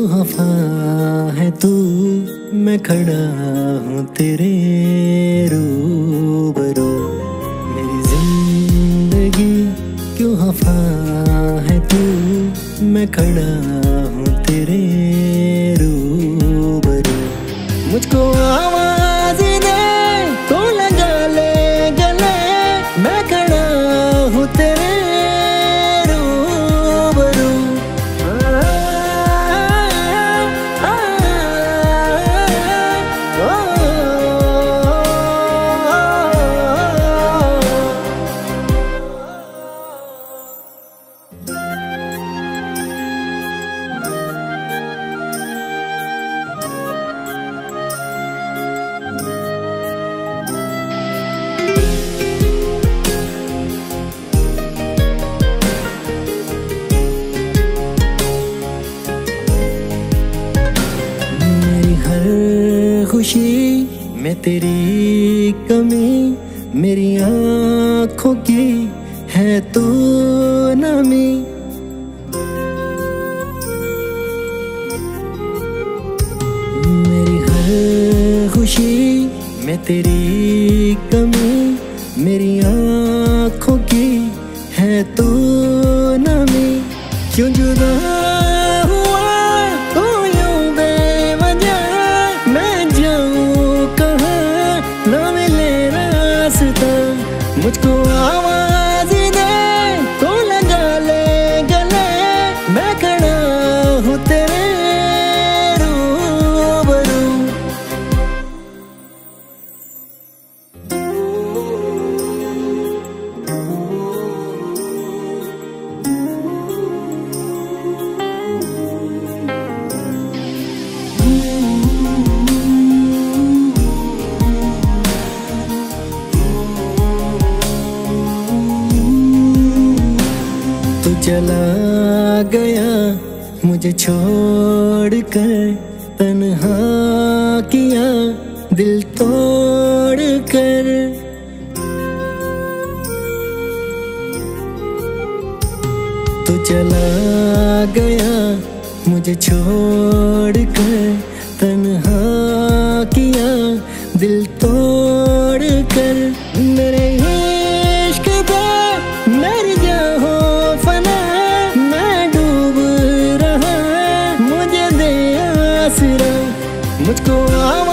क्यों खफा है तू, मैं खड़ा हूँ तेरे रूबरू। मेरी जिंदगी क्यों खफा है तू, मैं खड़ा हूँ तेरे रूबरू। मुझको आवाज दे तो लगा ले गले, मैं खड़ा हूँ तेरे रूबरू। खुशी में तेरी कमी, मेरी आँखों की है तू नमी। मेरी हर खुशी में तेरी कमी, मेरी आँखों की है तू नमी। क्यों जुदा हुआ तू यूं बेवजह, मैं जाऊँ कहाँ ना मिले रास्ता। मुझको आवाज दे तो लगा ले गले, मैं खड़ा हूँ तेरे रूबरू। तू चला गया मुझे छोड़ कर, तन्हा किया दिल तोड़ कर। तू चला गया मुझे छोड़ कर, तन्हा किया दिल तोड़ कर। मेरे इश्क पे मेरी जाहो फना, मैं डूब रहा मुझे दे आसरा। मुझको